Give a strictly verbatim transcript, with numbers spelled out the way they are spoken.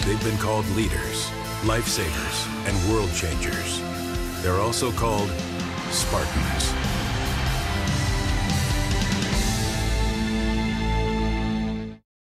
They've been called leaders, lifesavers, and world changers. They're also called Spartans.